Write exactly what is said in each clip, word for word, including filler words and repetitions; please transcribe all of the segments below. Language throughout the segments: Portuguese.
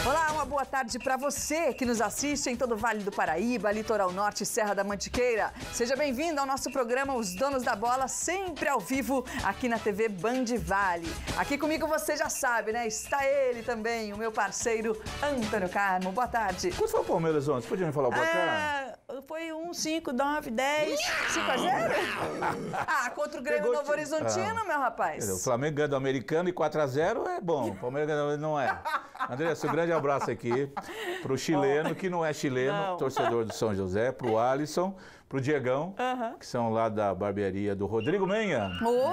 Olá, uma boa tarde para você que nos assiste em todo o Vale do Paraíba, Litoral Norte e Serra da Mantiqueira. Seja bem-vindo ao nosso programa Os Donos da Bola, sempre ao vivo aqui na T V Band Vale. Aqui comigo você já sabe, né? Está ele também, o meu parceiro Antônio Carmo. Boa tarde. Quanto foi o Palmeiras ontem? Você podia me falar o placar? Ah, foi um, cinco, nove, dez, cinco a zero? Ah, contra o Grêmio Pegou Novo Horizontino, ah, meu rapaz. O Flamengo ganha do Americano e quatro a zero é bom. O Palmeiras ganha do não é. Andressa, um grande abraço aqui pro chileno, que não é chileno, Não. torcedor do São José, pro Alisson, pro Diegão, Uhum. que são lá da barbearia do Rodrigo Menha.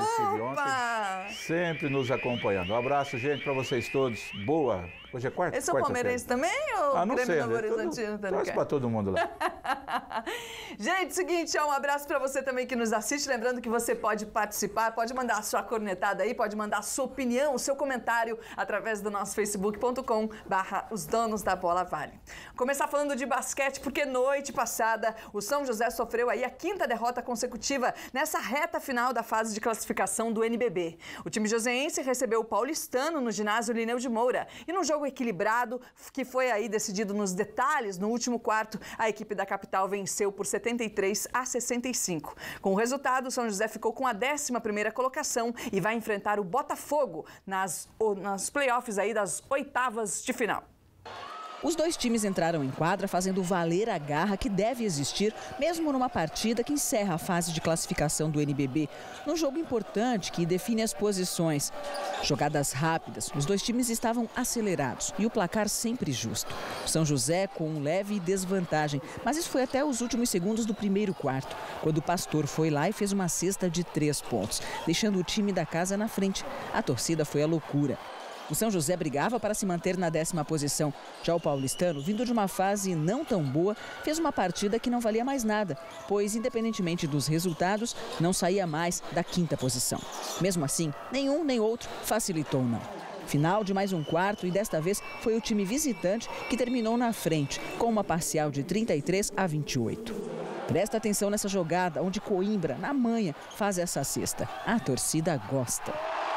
Opa! Sempre nos acompanhando. Um abraço, gente, para vocês todos. Boa. Hoje é quarta? Esse é o palmeirense também ou Ah, não Grêmio sei. Novo Né? Horizontino? Tá Torce para todo mundo lá. Gente, seguinte, ó, um abraço para você também que nos assiste. Lembrando que você pode participar, pode mandar a sua cornetada aí, pode mandar a sua opinião, o seu comentário através do nosso facebook ponto com barra Os Donos da Bola Vale. Começar falando de basquete, porque noite passada o São José sofreu aí a quinta derrota consecutiva nessa reta final da fase de classificação do N B B. O time joseense recebeu o Paulistano no ginásio Lineu de Moura e num jogo equilibrado, que foi aí decidido nos detalhes, no último quarto, a equipe da capital venceu por setenta e três a sessenta e cinco. Com o resultado, o São José ficou com a décima primeira colocação e vai enfrentar o Botafogo nas, nas playoffs aí das oitavas de final. Os dois times entraram em quadra fazendo valer a garra que deve existir, mesmo numa partida que encerra a fase de classificação do N B B, num jogo importante que define as posições. Jogadas rápidas, os dois times estavam acelerados e o placar sempre justo. O São José com um leve desvantagem, mas isso foi até os últimos segundos do primeiro quarto, quando o Pastor foi lá e fez uma cesta de três pontos, deixando o time da casa na frente. A torcida foi à loucura. O São José brigava para se manter na décima posição. Já o paulistano, vindo de uma fase não tão boa, fez uma partida que não valia mais nada, pois, independentemente dos resultados, não saía mais da quinta posição. Mesmo assim, nenhum nem outro facilitou não. Final de mais um quarto e desta vez foi o time visitante que terminou na frente, com uma parcial de trinta e três a vinte e oito. Presta atenção nessa jogada, onde Coimbra, na manha, faz essa cesta. A torcida gosta.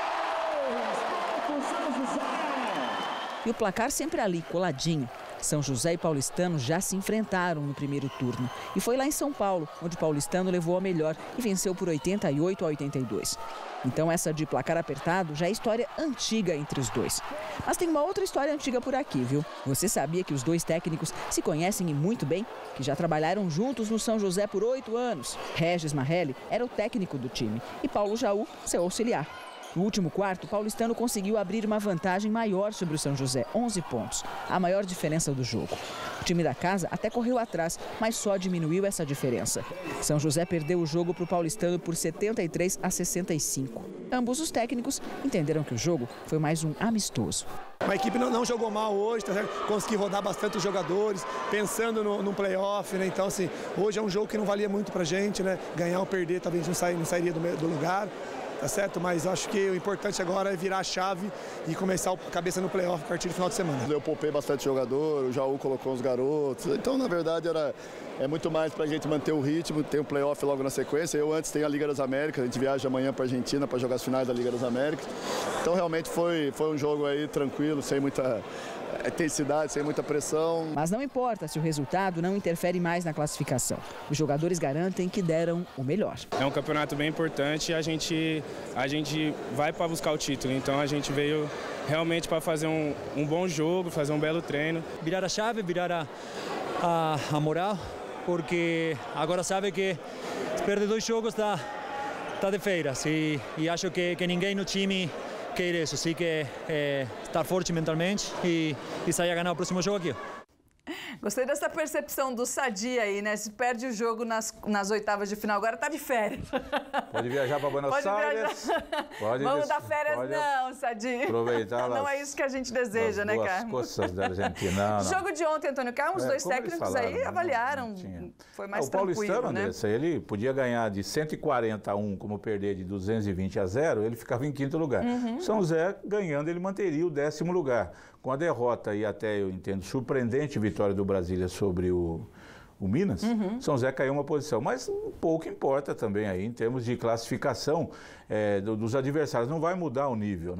E o placar sempre ali, coladinho. São José e Paulistano já se enfrentaram no primeiro turno. E foi lá em São Paulo, onde o Paulistano levou a melhor e venceu por oitenta e oito a oitenta e dois. Então essa de placar apertado já é história antiga entre os dois. Mas tem uma outra história antiga por aqui, viu? Você sabia que os dois técnicos se conhecem e muito bem? Que já trabalharam juntos no São José por oito anos. Regis Marrelli era o técnico do time e Paulo Jaú, seu auxiliar. No último quarto, o paulistano conseguiu abrir uma vantagem maior sobre o São José, onze pontos, a maior diferença do jogo. O time da casa até correu atrás, mas só diminuiu essa diferença. São José perdeu o jogo para o paulistano por setenta e três a sessenta e cinco. Ambos os técnicos entenderam que o jogo foi mais um amistoso. A equipe não, não jogou mal hoje, tá certo? Conseguiu rodar bastante os jogadores, pensando no, no playoff, né? Então, assim, hoje é um jogo que não valia muito pra gente, né? Ganhar ou perder, talvez não, sair, não sairia do, do lugar. Tá certo? Mas acho que o importante agora é virar a chave e começar a cabeça no playoff a partir do final de semana. Eu poupei bastante jogador, o Jaú colocou os garotos. Então, na verdade, era, é muito mais para a gente manter o ritmo, ter um playoff logo na sequência. Eu antes tenho a Liga das Américas, a gente viaja amanhã para a Argentina para jogar as finais da Liga das Américas. Então, realmente foi, foi um jogo aí tranquilo, sem muita intensidade, sem muita pressão. Mas não importa se o resultado não interfere mais na classificação. Os jogadores garantem que deram o melhor. É um campeonato bem importante e a gente, a gente vai para buscar o título. Então a gente veio realmente para fazer um, um bom jogo, fazer um belo treino. Virar a chave, virar a, a, a moral, porque agora sabe que perder dois jogos está tá de feiras e, e acho que, que ninguém no time quer isso, sim que é, estar forte mentalmente e, e sair a ganhar o próximo jogo aqui. Gostei dessa percepção do Sadia aí, né? Se perde o jogo nas, nas oitavas de final, agora tá de férias. Pode viajar para Buenos Pode Aires. Viajar. Pode Vamos dar férias pode não, Sadia. Aproveitar Não é isso que a gente deseja, né, Carmo? Coças da Argentina. Não, não. Jogo de ontem, Antônio Carmo, os É, dois como técnicos eles falaram, aí não, avaliaram. não tinha. Foi mais o tranquilo, paulistano, né? Andressa, ele podia ganhar de cento e quarenta a um, como perder de duzentos e vinte a zero, ele ficava em quinto lugar. Uhum. São José, ganhando, ele manteria o décimo lugar. Com a derrota e até, eu entendo, surpreendente vitória do Brasília sobre o, o Minas, uhum. São José caiu uma posição. Mas pouco importa também aí, em termos de classificação é, do, dos adversários. Não vai mudar o nível, né?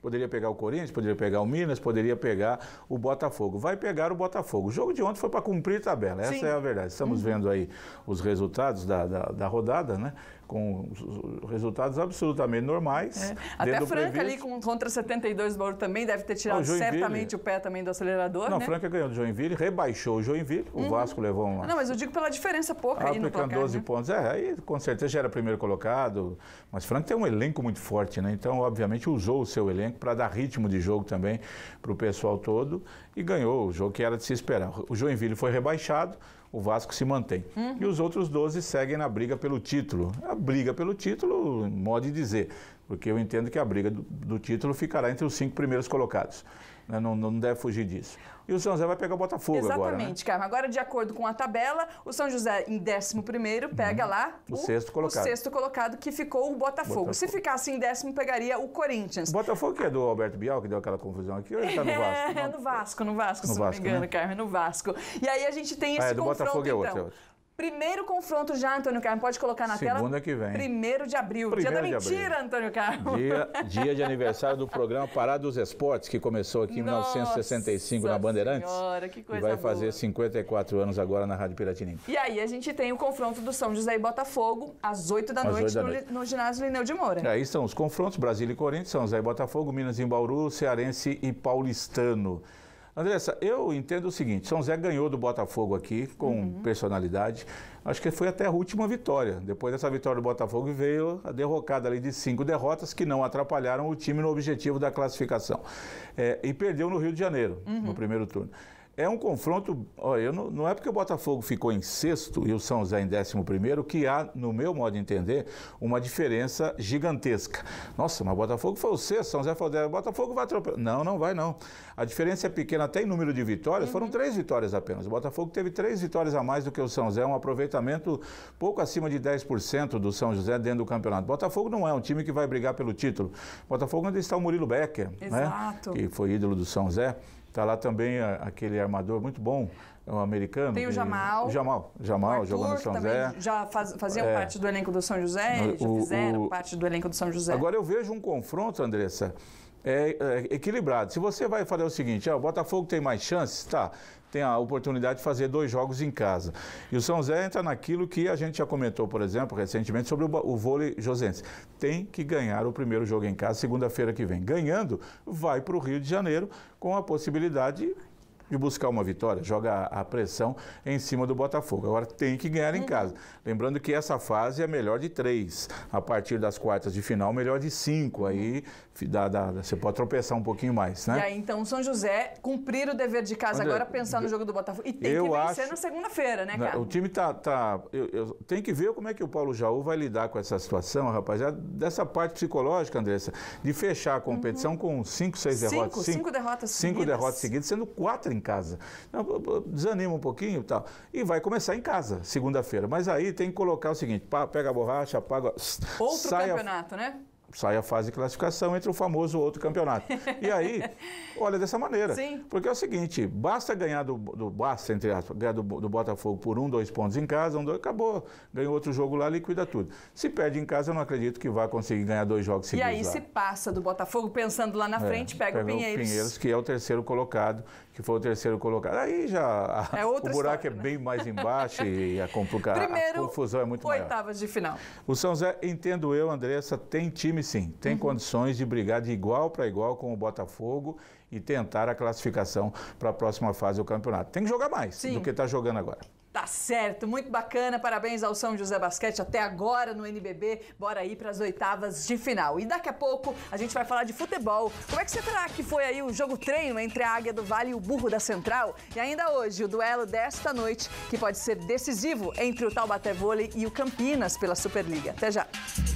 Poderia pegar o Corinthians, poderia pegar o Minas, poderia pegar o Botafogo. Vai pegar o Botafogo. O jogo de ontem foi para cumprir tabela, essa Sim. é a verdade. Estamos uhum. vendo aí os resultados da, da, da rodada, né? Com resultados absolutamente normais. É. Até a Franca ali com, contra setenta e dois do Bauru também deve ter tirado o certamente o pé também do acelerador, Não, né? a Franca ganhou do Joinville, rebaixou o Joinville, uhum. o Vasco levou uma... Não, mas eu digo pela diferença pouca aí no placar, doze né? pontos, é, aí com certeza já era primeiro colocado, mas Franca tem um elenco muito forte, né? Então, obviamente, usou o seu elenco para dar ritmo de jogo também para o pessoal todo e ganhou o jogo que era de se esperar. O Joinville foi rebaixado, o Vasco se mantém. Uhum. E os outros doze seguem na briga pelo título. A briga pelo título, modo de dizer, porque eu entendo que a briga do, do título ficará entre os cinco primeiros colocados. Né? Não, não deve fugir disso. E o São José vai pegar o Botafogo Exatamente, agora, né? Exatamente, Carmen. Agora, de acordo com a tabela, o São José em décimo primeiro pega uhum. lá o, o, sexto colocado. o sexto colocado, que ficou o Botafogo. Botafogo. Se ficasse em décimo, pegaria o Corinthians. O Botafogo que é do Alberto Bial, que deu aquela confusão aqui, ou ele tá no Vasco? É, no Vasco, no Vasco, no se Vasco, não me engano, né? Carmen, no Vasco. E aí a gente tem esse ah, é, do confronto, Botafogo é outro, então. é outro. Primeiro confronto já, Antônio Carmo, pode colocar na Segunda tela? Segunda que vem. Primeiro de abril, Primeiro dia da de mentira, abril. Antônio Carmo. Dia, dia de aniversário do programa Parada dos Esportes, que começou aqui em mil novecentos e sessenta e cinco na Bandeirantes. Senhora, que coisa e vai fazer boa. cinquenta e quatro anos agora na Rádio Piratininga. E aí a gente tem o confronto do São José e Botafogo, às oito da noite, da no, noite. no ginásio Lineu de Moura. Aí estão os confrontos, Brasília e Corinthians, São José e Botafogo, Minas e Bauru, Cearense e Paulistano. Andressa, eu entendo o seguinte, São José ganhou do Botafogo aqui com uhum. personalidade, acho que foi até a última vitória. Depois dessa vitória do Botafogo veio a derrocada ali de cinco derrotas que não atrapalharam o time no objetivo da classificação. É, e perdeu no Rio de Janeiro, uhum. no primeiro turno. É um confronto, olha, eu não, não é porque o Botafogo ficou em sexto e o São José em décimo primeiro que há, no meu modo de entender, uma diferença gigantesca. Nossa, mas o Botafogo foi o sexto, São José foi o décimo, o Botafogo vai atropelar. Não, não vai não. A diferença é pequena até em número de vitórias, uhum. foram três vitórias apenas. O Botafogo teve três vitórias a mais do que o São José, um aproveitamento pouco acima de dez por cento do São José dentro do campeonato. O Botafogo não é um time que vai brigar pelo título. O Botafogo ainda está o Murilo Becker, Exato. Né? Que foi ídolo do São José. Está lá também a, aquele armador muito bom, um americano. Tem o Jamal. O Jamal, Jamal jogando no São José. Já faz, faziam é, parte do elenco do São José, já o, fizeram o, parte do elenco do São José. Agora eu vejo um confronto, Andressa, é, é, equilibrado. Se você vai fazer o seguinte, ó, o Botafogo tem mais chances, tá, tem a oportunidade de fazer dois jogos em casa. E o São José entra naquilo que a gente já comentou, por exemplo, recentemente, sobre o, o vôlei josense. Tem que ganhar o primeiro jogo em casa, segunda-feira que vem. Ganhando, vai para o Rio de Janeiro com a possibilidade de buscar uma vitória, joga a pressão em cima do Botafogo. Agora tem que ganhar em casa. Lembrando que essa fase é a melhor de três. A partir das quartas de final, melhor de cinco. Aí dá, dá, você pode tropeçar um pouquinho mais, né? E aí, então, o São José cumprir o dever de casa André, agora, pensar no jogo do Botafogo. E tem eu que vencer acho, na segunda-feira, né, cara? O time tá... tá eu, eu, tem que ver como é que o Paulo Jaú vai lidar com essa situação, rapaziada. Dessa parte psicológica, Andressa, de fechar a competição uhum. com cinco, seis cinco, derrotas. Cinco, cinco derrotas Cinco seguidas. derrotas seguidas, sendo quatro em casa. Desanima um pouquinho e tal. E vai começar em casa, segunda-feira. Mas aí tem que colocar o seguinte, pega a borracha, apaga... Outro sai campeonato, a, né? Sai a fase de classificação entre o famoso outro campeonato. E aí, olha dessa maneira. Sim. Porque é o seguinte, basta ganhar do, do basta, entre aspas, ganhar do, do Botafogo por um, dois pontos em casa, um, dois, acabou. Ganhou outro jogo lá, liquida tudo. Se perde em casa, eu não acredito que vai conseguir ganhar dois jogos seguidos. E aí, lá. Se passa do Botafogo, pensando lá na é, frente, pega, pega o Pinheiros. o Pinheiros, que é o terceiro colocado, que foi o terceiro colocado. Aí já a, é o buraco história, é né? bem mais embaixo e a, complica, Primeiro, a confusão é muito maior. Oitavas de final. O São José, entendo eu, Andressa, tem time sim, tem uhum. condições de brigar de igual para igual com o Botafogo e tentar a classificação para a próxima fase do campeonato. Tem que jogar mais sim. do que está jogando agora. Tá certo, muito bacana, parabéns ao São José Basquete até agora no N B B, bora aí para as oitavas de final. E daqui a pouco a gente vai falar de futebol. Como é que será que foi aí o jogo treino entre a Águia do Vale e o Burro da Central? E ainda hoje o duelo desta noite que pode ser decisivo entre o Taubaté Vôlei e o Campinas pela Superliga. Até já!